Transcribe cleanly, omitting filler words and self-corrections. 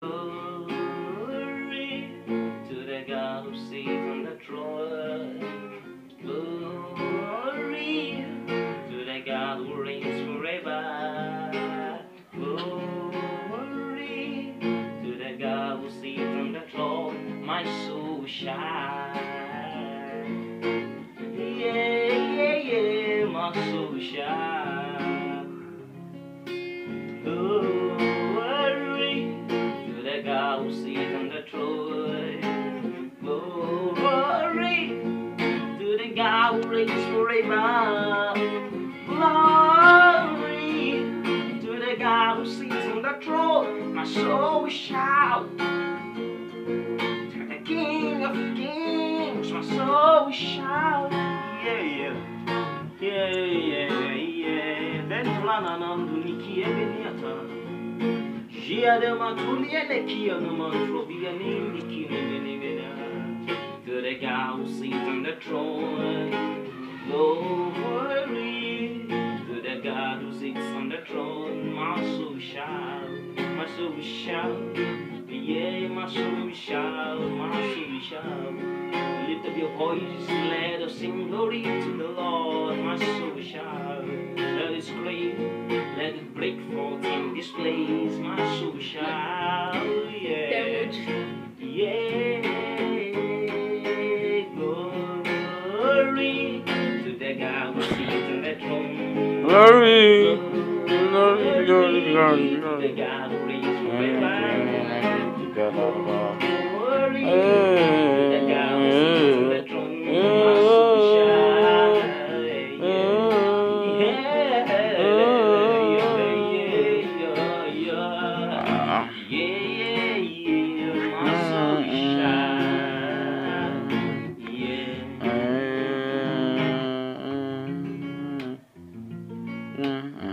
Glory to the God who sits on the throne. Glory to the God who reigns forever. Glory to the God who sits on the throne. My soul shine. Yeah, yeah, yeah, my soul shine. Glory to the God who sits on the throne. Glory to the God who reigns forever. Glory to the God who sits on the throne. My soul will shout to the King of Kings. My soul will shout. Yeah, yeah. Yeah, yeah, yeah. Ben flananam duniki ebeniata. Jia de matuliele kia no mantrobia niki nevena. To the God who sits on the throne. Glory to the God who sits on the throne. My soul shout, my soul shout. Yeah, my soul shout, my soul shout. Lift up your voice, let us sing glory to the Lord. My soul shout, let it scream, let it break forth in this place. My soul shout, yeah, yeah. Glory to the God who sits on the throne. Glory, glory, glory, glory, To the glory. God who reigns forever. Glory to the God who sits on the throne. My soul shine. Yeah, yeah, yeah, my soul shine. Yeah.